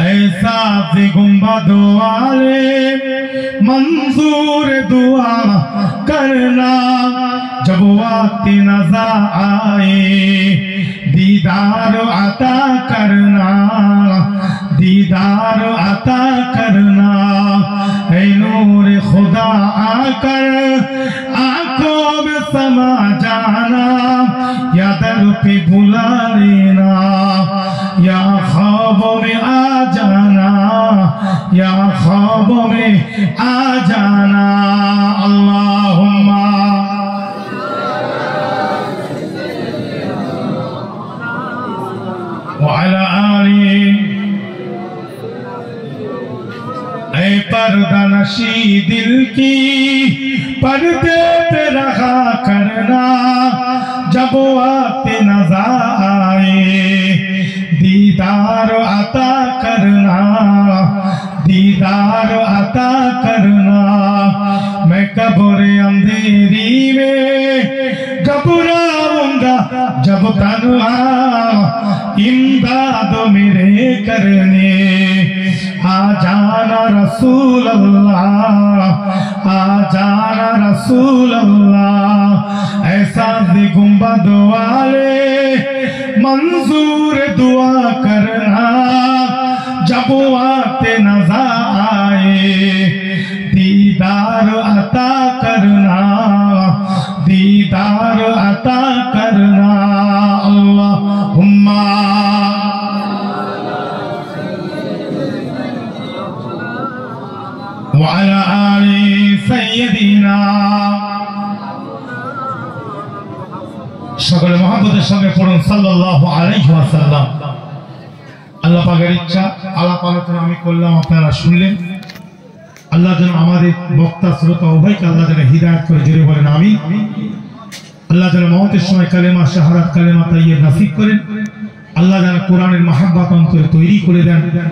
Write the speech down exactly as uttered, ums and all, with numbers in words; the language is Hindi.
ऐसा से गुंबद वाले मंजूर दुआ करना जब वक्त नज़र आए दीदार अता करना दीदार अता करना ऐ नूर खुदा आकर आंखों में समा जाना या दर पे बुला लेना या ख्वाबों में आ जाना या ख्वाबों में आ जाना। अल्लाहुम्मा वअला आली ऐ पर्दा नशी दिल की पर्दे पे रखा करना जब वक्त नज़र आए दीदार अता करना दीदार अता करना। मैं कब्र अंधेरी में घबराऊंगा जब तन्हा इमदाद मेरे करने आ जाना रसूल अल्लाह आ जाना रसूल अल्लाह। ऐसा दे गुंबद वाले मंजूर दुआ करना जब वक्त नज़र आए दीदार अता करना दीदार अता करना। अल्लाहुम्मा वअला आली सय्यदिना। সকলে মহব্বতের সঙ্গে পড়ুন সাল্লাল্লাহু আলাইহি ওয়াসাল্লাম। আল্লাহ পাকের ইচ্ছা আলাপ আলোচনা আমি করলাম, আপনারা শুনলেন। আল্লাহ যেন আমাদের বক্তা শ্রোতা উভয়কে আল্লাহ যেন হিদায়াত করে জোরে বলেন আমিন। আল্লাহ যেন মওতের সময় কালেমা শাহাদাত কালেমা তাইয়্যিব নসিব করেন। আল্লাহ যেন কোরআনের মহব্বত অন্তরে তৈরি করে দেন।